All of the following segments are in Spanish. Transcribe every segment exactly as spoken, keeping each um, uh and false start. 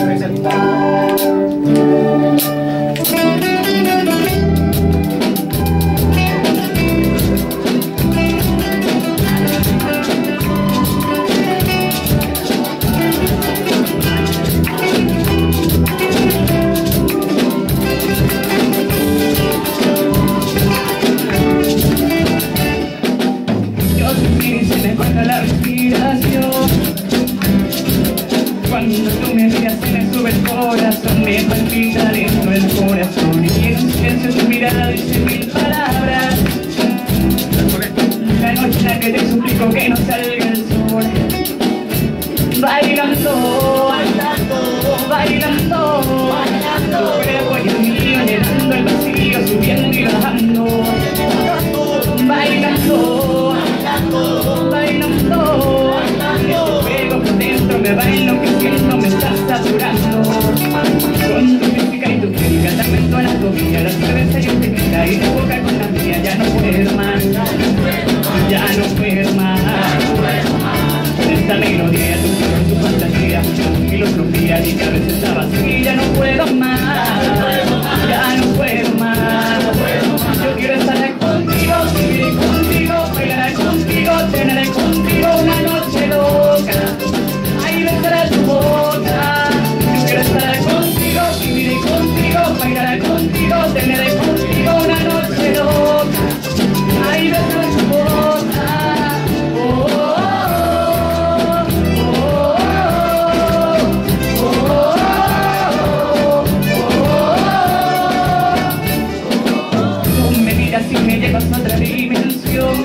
cabeza al guitarra. La respiración. Cuando tú me miras se me sube el corazón, me palpita dentro del corazón y en silencio tu mirada dice mil palabras. La noche en la que te suplico que no salga el sol, bailando, bailando, bailando, bailando, tu cuerpo y el mío llenando el vacío, subiendo y bajando, bailando, bailando, bailando, bailando, fuego por dentro me va enloqueciendo, me está saturando. Con tu física y tu química te aumento anatomía, la cerveza y el tequila y tu boca con la mía, ya no puedo más, ya no puedo más. Esta melodía, tu color, tu fantasía, tu filosofía y que a veces está vacía, ya no puedo más, ya no puedo más. Yo quiero estar contigo, vivir contigo, bailar contigo, tener contigo una noche loca, ahí besaré tu boca. Yo quiero estar contigo, vivir contigo, bailar contigo, tener contigo una noche loca, ahí besaré tu boca. Oh, oh, oh, oh, oh, oh, oh. Tú me miras y me llevas a otra dimensión.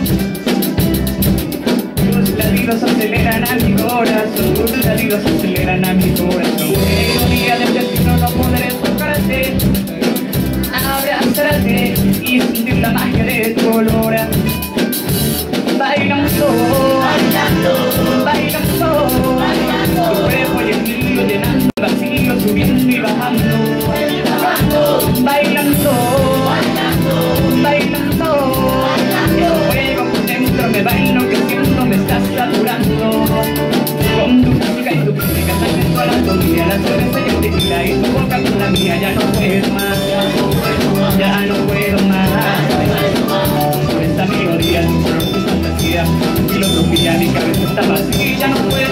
Tus latidos aceleran a mi corazón, tus latidos aceleran a mi corazón. Qué ironía del destino, no podré tocarte, abrazarte y sentir la magia de tu olor. Bailando, bailando, bailando, bailando, tu cuerpo y el mío llenando el vacío, subiendo y bajando, bailando, bailando, bailando, bailando, el fuego por dentro me va enloqueciendo, me está saturando. Con tu música y tu música salen toda la comida, la cerveza y el tequila y tu boca con la mía, ya no puedo más, ya no puedo más. Por esta melodía, tu color, tu fantasía, tu filosofía, mi cabeza está vacía, ya no puedo